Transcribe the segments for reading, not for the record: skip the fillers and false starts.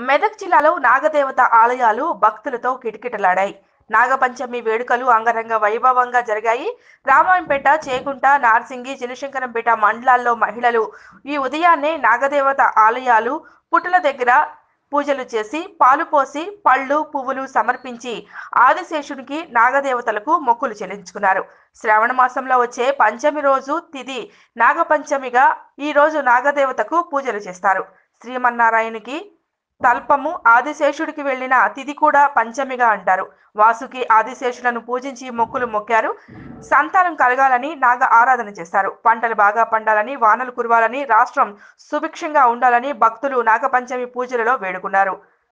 మెదక్ జిల్లాలో నాగదేవత ఆలయాలు భక్తులతో కిటకిటలాడాయి. నాగపంచమి వేడుకలు అంగరంగ వైభవంగా జరిగాయి. రామాయంపేట, చేకుంట, నార్సింగి, చినశంకరంపేట మండలాల్లో మహిళలు ఈ ఉదయాన్నే నాగదేవత ఆలయాలు పుట్టల దగ్గర పూజలు చేసి, పాలు పోసి, పళ్ళు, పువ్వులు సమర్పించి ఆదిశేషునికి, నాగదేవతలకు మొక్కులు చెల్లించుకున్నారు. శ్రావణ మాసంలో వచ్చే పంచమి రోజు తిథి నాగపంచమిగా ఈ రోజు నాగదేవతకు పూజలు చేస్తారు. శ్రీమన్నారాయణునికి తల్పము ఆదిశేషుడికి వెళ్లిన తిథి కూడా పంచమిగా అంటారు. వాసుకి ఆదిశేషులను పూజించి మొక్కులు మొక్కారు. సంతానం కలగాలని నాగ ఆరాధన చేశారు. పంటలు బాగా పండాలని, వానలు కురవాలని, రాష్ట్రం సుభిక్షంగా ఉండాలని భక్తులు నాగపంచమి పూజలలో వేడుకున్నారు.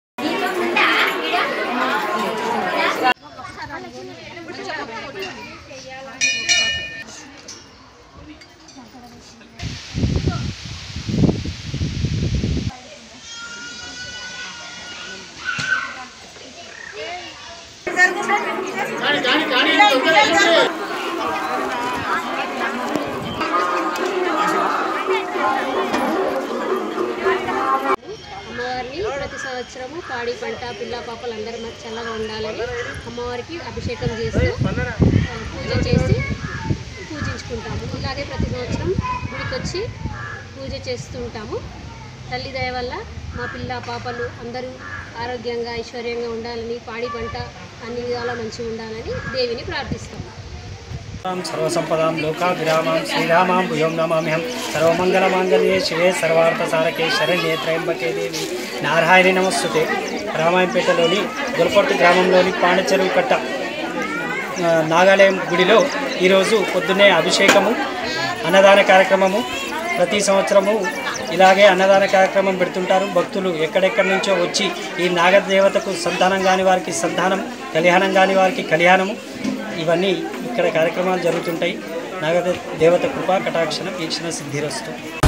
అమ్మవారిని ప్రతి సంవత్సరము పాడి పంట పిల్ల పాపలు అందరూ మాకు చల్లగా ఉండాలని అమ్మవారికి అభిషేకం చేస్తూ పూజ చేసి పూజించుకుంటాము. ఇలాగే ప్రతి సంవత్సరం గుడికి వచ్చి పూజ చేస్తుంటాము. తల్లి దయ వల్ల మా పిల్ల పాపలు అందరూ ఆరోగ్యంగా ఐశ్వర్యంగా ఉండాలని, పాడి పంట అన్ని విధాలా మంచిగా ఉండాలని దేవిని ప్రార్థిస్తాము. सर्वसंपदां लोकाभिरामां श्रीरामां भूयों नमाम्यहं सर्वमंगलमांगल्ये शिवे सर्वार्थसारके शरण्ये त्र्यंबके देवी नारायणी नमस्तुते. రామాయంపేటలోని గొల్పొట్టు గ్రామంలోని పాండచెరువు కట్ట నాగాలయం గుడిలో ఈరోజు పొద్దున్నే అభిషేకము, అన్నదాన కార్యక్రమము ప్రతి సంవత్సరము ఇలాగే అన్నదాన కార్యక్రమం పెడుతుంటారు. భక్తులు ఎక్కడెక్కడి నుంచో వచ్చి ఈ నాగదేవతకు సంతానం కాని వారికి సంతానం, కళ్యాణం కాని వారికి కళ్యాణము, ఇవన్నీ ఇక్కడ కార్యక్రమాలు జరుగుతుంటాయి. నాగదేవత కృపా కటాక్షణ వీక్షణ సిద్ధిరస్తు.